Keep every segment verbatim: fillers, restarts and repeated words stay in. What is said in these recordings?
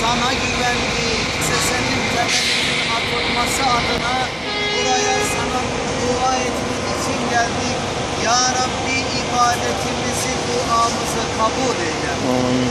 sana güvendi. Senin temelinin atılması adına buraya sana dua etmek için geldik. Ya Rabbi ibadetimizi, duamızı kabul eyle. Amin.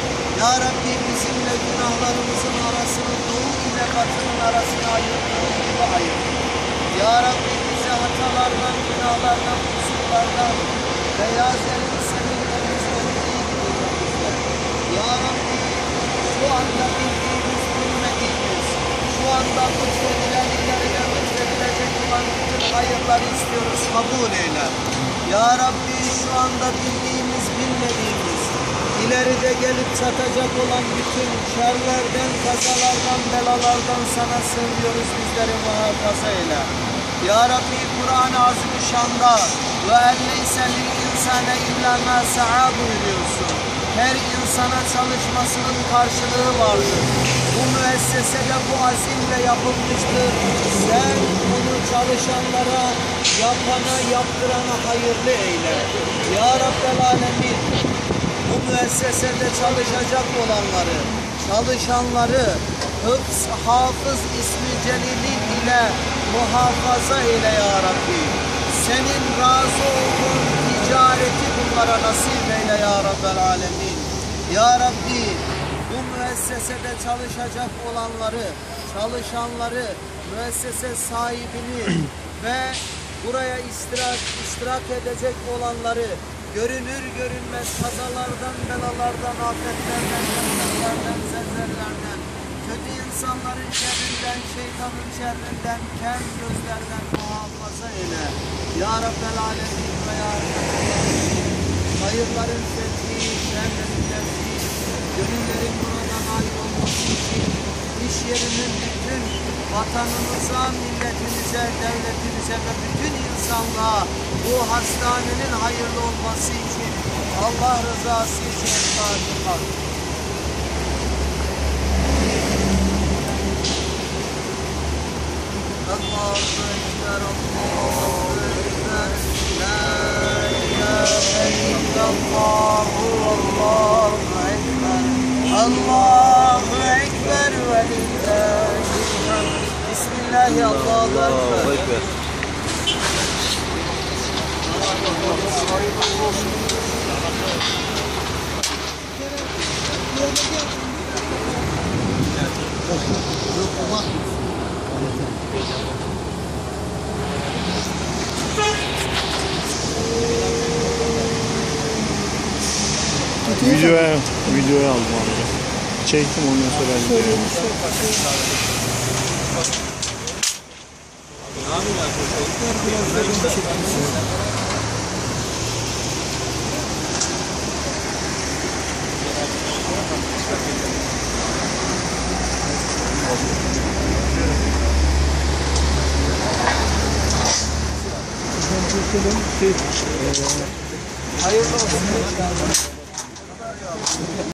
Ya Rabbi bizimle günahlarımızın arasını doğu ile batının arasını ayırdığın gibi ayır. Ya Rabbi bizi hatalardan, günahlardan, kusurlardan, beyaz elin senin temizlendiği gibi temizle. Ya Rabbi şu anda bildiğimiz, bilmediğimiz, şu anda lütfedilen, ileride lütfedilecek olan bütün hayırları istiyoruz, kabul eyle. Ya Rabbi şu anda bildiğimiz, bilmediğimiz, ileride gelip çatacak olan bütün şerlerden, kazalardan, belalardan sana sığınıyoruz, bizleri muhafaza eyle. Ya Rabbi Kur'an-ı Azimüşşan'da ve elleyse lil insane illa ma sa'a buyuruyorsun. Her insana çalışmasının karşılığı vardır. Bu müessesede bu azimle yapılmıştır. Sen bunu çalışanlara, yapana, yaptırana hayırlı eyle. Ya Rabbel Alemin, bu müessesede çalışacak olanları, çalışanları hıfz, hafız ismi celilin ile muhafaza eyle ya Rabbi. Senin razı olduğun ticareti bunlara nasip eyle ya Rabbel Alemin. Ya Rabbi, bu müessesede çalışacak olanları, çalışanları, müessese sahibini ve buraya iştirak, iştirak edecek olanları görünür görünmez kazalardan, belalardan, afetlerden, yasaklardan, zelzellerden, kötü insanların şerrinden, şeytanın şerrinden, kem gözlerden muhafaza eyle. Ya Rabbel Alemin ve Ya Rabbel hayırların fethi, şerlerin defi, gönüllerin burada nail olması için iş yerinin bütün vatanımıza, milletimize, devletimize ve bütün insanlığa bu hastanenin hayırlı olması için Allah rızası için Fatiha. Allahu Ekber, Allahu Ekber, La ilahe illallah, Allahu Ekber, Allahu Ekber ve lillahi. Bismillahi Allahu Ekber. Videoya, videoya aldım abi. Çektim ondan sonra videoya. Hayırlı olsun.